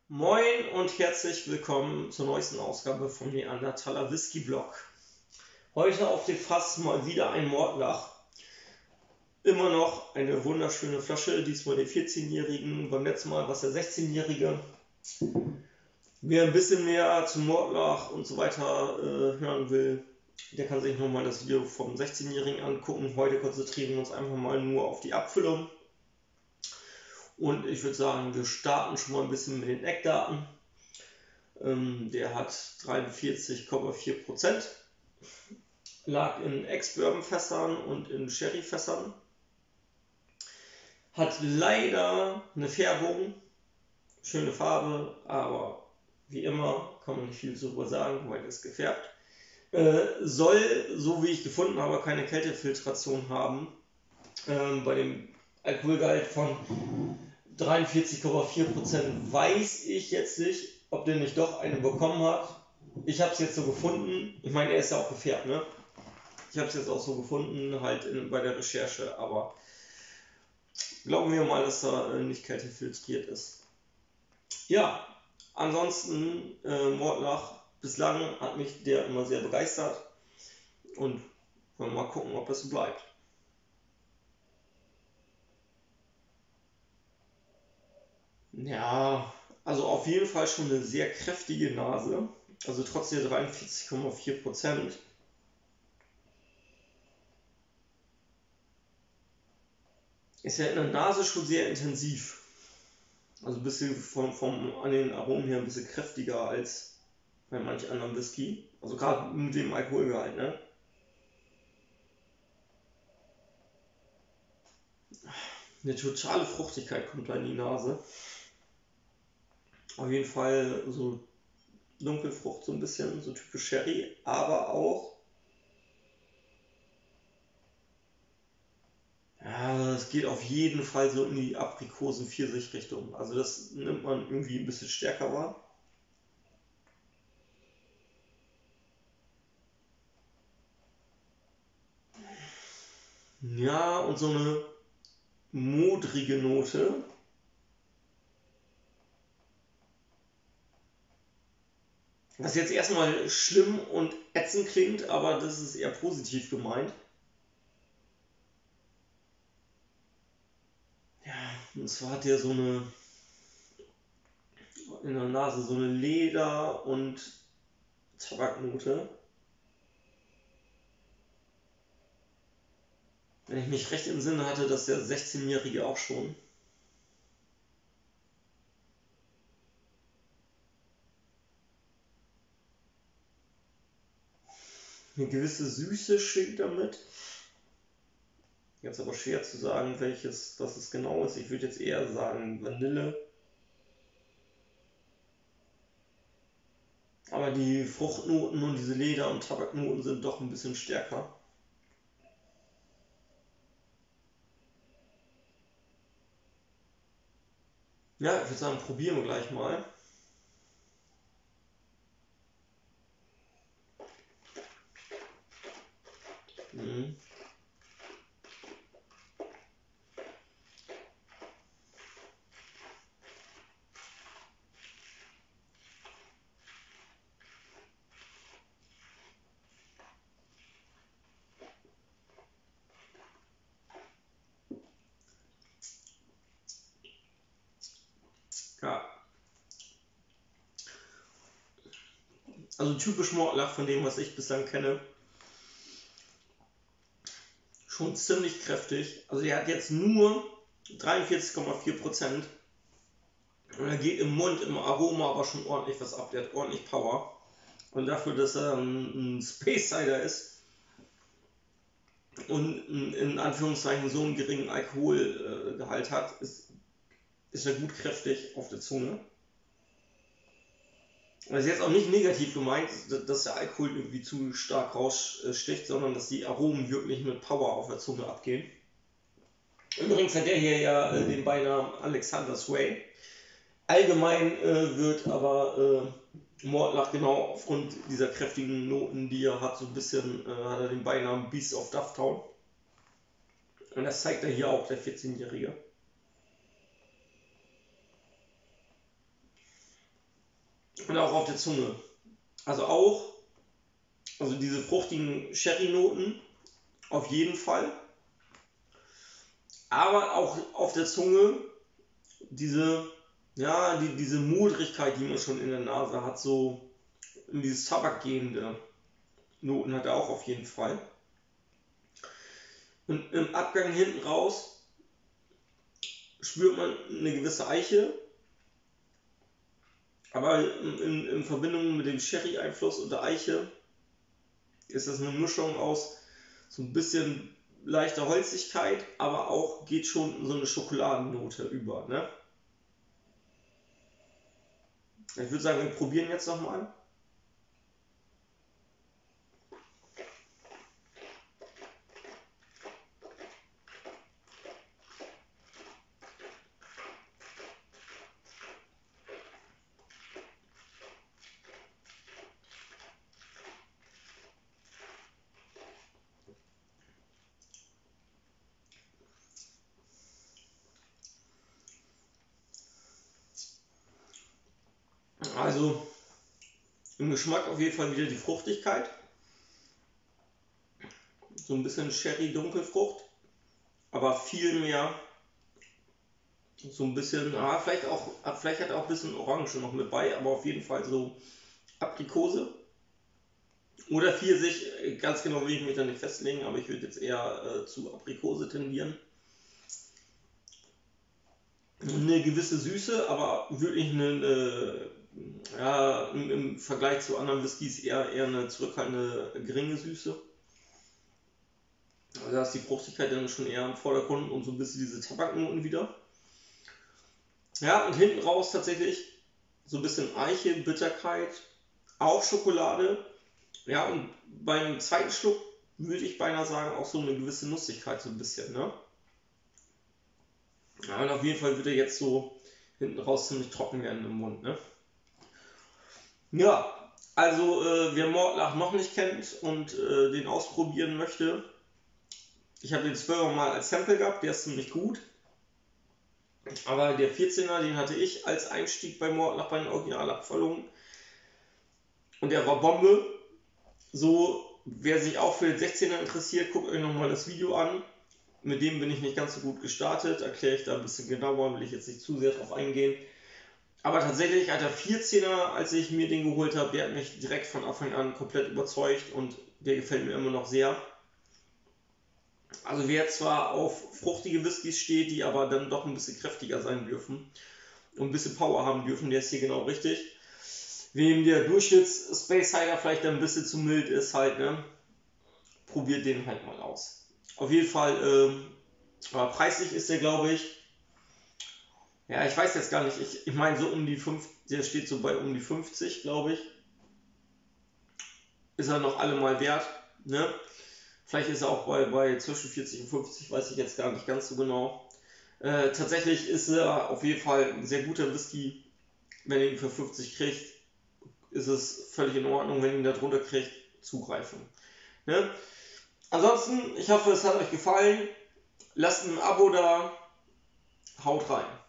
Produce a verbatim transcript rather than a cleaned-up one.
Moin und herzlich willkommen zur neuesten Ausgabe vom Neandertaler Whisky Blog. Heute auf dem Fass mal wieder ein Mordlach. Immer noch eine wunderschöne Flasche, diesmal der vierzehnjährigen, beim letzten Mal war es der sechzehnjährige. Wer ein bisschen mehr zum Mordlach und so weiter äh, hören will, der kann sich nochmal das Video vom sechzehnjährigen angucken. Heute konzentrieren wir uns einfach mal nur auf die Abfüllung. Und ich würde sagen, wir starten schon mal ein bisschen mit den Eckdaten. Ähm, der hat dreiundvierzig Komma vier Prozent, lag in Ex-Bourbon-Fässern und in Sherry-Fässern. Hat leider eine Färbung, schöne Farbe, aber wie immer kann man nicht viel darüber sagen, weil es gefärbt. Äh, soll, so wie ich gefunden habe, keine Kältefiltration haben. Ähm, bei dem Alkoholgehalt von dreiundvierzig Komma vier Prozent weiß ich jetzt nicht, ob der nicht doch eine bekommen hat. Ich habe es jetzt so gefunden. Ich meine, er ist ja auch gefärbt, ne? Ich habe es jetzt auch so gefunden, halt in, bei der Recherche, aber glauben wir mal, dass er äh, nicht kältefiltriert ist. Ja, ansonsten äh, Mordlach, bislang hat mich der immer sehr begeistert und wollen wir mal gucken, ob das so bleibt. Ja, also auf jeden Fall schon eine sehr kräftige Nase, also trotz der dreiundvierzig Komma vier Prozent. Ist ja in der Nase schon sehr intensiv. Also ein bisschen vom, vom, an den Aromen her ein bisschen kräftiger als bei manch anderen Whisky. Also gerade mit dem Alkoholgehalt, ne? Eine totale Fruchtigkeit kommt da in die Nase. Auf jeden Fall so Dunkelfrucht, so ein bisschen, so typisch Sherry, aber auch, ja, es geht auf jeden Fall so in die Aprikosen-Pfirsich-Richtung. Also das nimmt man irgendwie ein bisschen stärker wahr. Ja, und so eine modrige Note. Was jetzt erstmal schlimm und ätzend klingt, aber das ist eher positiv gemeint. Ja, und zwar hat der so eine, in der Nase so eine Leder- und Tabaknote. Wenn ich mich recht im Sinne hatte, dass der sechzehnjährige auch schon. Eine gewisse Süße schwingt damit. Jetzt aber schwer zu sagen, welches das es genau ist. Ich würde jetzt eher sagen Vanille. Aber die Fruchtnoten und diese Leder- und Tabaknoten sind doch ein bisschen stärker. Ja, ich würde sagen, probieren wir gleich mal. Mhm. Ja, also typisch Mordlach von dem, was ich bislang kenne. Schon ziemlich kräftig. Also er hat jetzt nur dreiundvierzig Komma vier Prozent. Und er geht im Mund, im Aroma aber schon ordentlich was ab. Der hat ordentlich Power. Und dafür, dass er ein, ein Space Cider ist und in Anführungszeichen so einen geringen Alkoholgehalt hat, ist, ist er gut kräftig auf der Zunge. Das ist jetzt auch nicht negativ gemeint, dass der Alkohol irgendwie zu stark raussticht, sondern dass die Aromen wirklich mit Power auf der Zunge abgehen. Übrigens hat der hier ja äh, den Beinamen Alexander's Way. Allgemein äh, wird aber äh, Mordlach genau aufgrund dieser kräftigen Noten, die er hat, so ein bisschen, äh, hat er den Beinamen Beast of Dufftown. Und das zeigt er hier auch, der vierzehnjährige. Und auch auf der Zunge. Also auch, also diese fruchtigen Sherry-Noten auf jeden Fall. Aber auch auf der Zunge diese, ja, die, diese Modrigkeit, die man schon in der Nase hat, so in dieses Tabakgehende Noten hat er auch auf jeden Fall. Und im Abgang hinten raus spürt man eine gewisse Eiche, aber in, in, in Verbindung mit dem Sherry-Einfluss und der Eiche ist das eine Mischung aus so ein bisschen leichter Holzigkeit, aber auch geht schon in so eine Schokoladennote über. Ne? Ich würde sagen, wir probieren jetzt nochmal. Also im Geschmack auf jeden Fall wieder die Fruchtigkeit. So ein bisschen Sherry-Dunkelfrucht, aber viel mehr so ein bisschen, ah, vielleicht auch, vielleicht hat auch ein bisschen Orange noch mit bei, aber auf jeden Fall so Aprikose oder Pfirsich, ganz genau will ich mich da nicht festlegen, aber ich würde jetzt eher äh, zu Aprikose tendieren. Eine gewisse Süße, aber wirklich eine, äh, ja, im, im Vergleich zu anderen Whiskys eher, eher eine zurückhaltende, geringe Süße. Also da ist die Fruchtigkeit dann schon eher im Vordergrund und so ein bisschen diese Tabaknoten wieder. Ja, und hinten raus tatsächlich so ein bisschen Eiche, Bitterkeit, auch Schokolade. Ja, und beim zweiten Schluck würde ich beinahe sagen, auch so eine gewisse Nussigkeit so ein bisschen, ne? Ja, und auf jeden Fall wird er jetzt so hinten raus ziemlich trocken werden im Mund, ne? Ja, also äh, wer Mortlach noch nicht kennt und äh, den ausprobieren möchte, ich habe den zwölfer mal als Sample gehabt, der ist ziemlich gut. Aber der vierzehner, den hatte ich als Einstieg bei Mortlach bei den Originalabfüllungen. Und der war Bombe. So, wer sich auch für den sechzehner interessiert, guckt euch nochmal das Video an. Mit dem bin ich nicht ganz so gut gestartet, erkläre ich da ein bisschen genauer, will ich jetzt nicht zu sehr drauf eingehen. Aber tatsächlich hat der vierzehner, als ich mir den geholt habe, der hat mich direkt von Anfang an komplett überzeugt und der gefällt mir immer noch sehr. Also wer zwar auf fruchtige Whiskys steht, die aber dann doch ein bisschen kräftiger sein dürfen und ein bisschen Power haben dürfen, der ist hier genau richtig. Wem der Durchschnitts-Space Cider vielleicht ein bisschen zu mild ist, halt, ne, probiert den halt mal aus. Auf jeden Fall, ähm, aber preislich ist der, glaube ich, ja, ich weiß jetzt gar nicht, ich, ich meine so um die fünf, der steht so bei um die fünfzig, glaube ich. Ist er noch allemal wert, ne? Vielleicht ist er auch bei, bei zwischen vierzig und fünfzig, weiß ich jetzt gar nicht ganz so genau. Äh, tatsächlich ist er auf jeden Fall ein sehr guter Whisky. Wenn ihr ihn für fünfzig kriegt, ist es völlig in Ordnung. Wenn ihr ihn da drunter kriegt, zugreifen. Ne? Ansonsten, ich hoffe, es hat euch gefallen. Lasst ein Abo da. Haut rein.